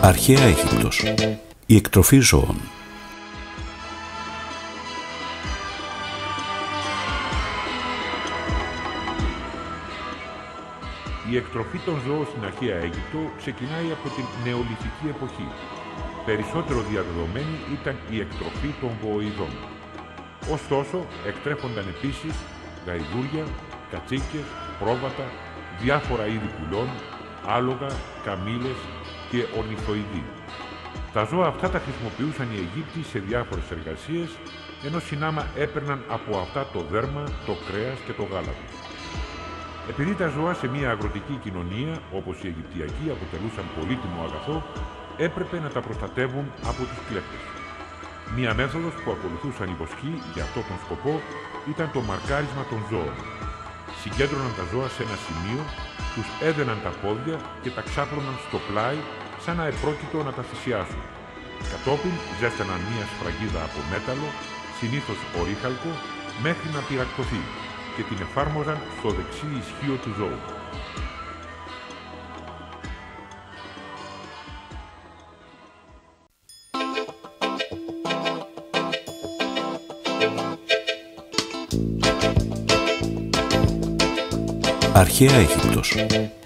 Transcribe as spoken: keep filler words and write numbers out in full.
Αρχαία Αίγυπτος. Η εκτροφή ζώων. Η εκτροφή των ζώων στην Αρχαία Αίγυπτο ξεκινάει από την νεολιθική εποχή. Περισσότερο διαδεδομένη ήταν η εκτροφή των βοηδών. Ωστόσο, εκτρέφονταν επίσης γαϊδούρια, κατσίκες, πρόβατα, διάφορα είδη πουλών, άλογα, καμήλες και ορνηθοειδή. Τα ζώα αυτά τα χρησιμοποιούσαν οι Αιγύπτιοι σε διάφορες εργασίες, ενώ συνάμα έπαιρναν από αυτά το δέρμα, το κρέας και το γάλα τους. Επειδή τα ζώα σε μια αγροτική κοινωνία, όπως η Αιγυπτιακή, αποτελούσαν πολύτιμο αγαθό, έπρεπε να τα προστατεύουν από τους κλέπτες. Μία μέθοδος που ακολουθούσαν οι βοσκοί για αυτόν τον σκοπό ήταν το μαρκάρισμα των ζώων. Συγκέντρωναν τα ζώα σε ένα σημείο, τους έδαιναν τα πόδια και τα ξάπλωναν στο πλάι σαν να επρόκειτο να τα θυσιάσουν. Κατόπιν ζέσταναν μία σφραγίδα από μέταλλο, συνήθως ορίχαλκο, μέχρι να πυρακτωθεί και την εφάρμοζαν στο δεξί ισχύο του ζώου. Αρχαία Αίγυπτος.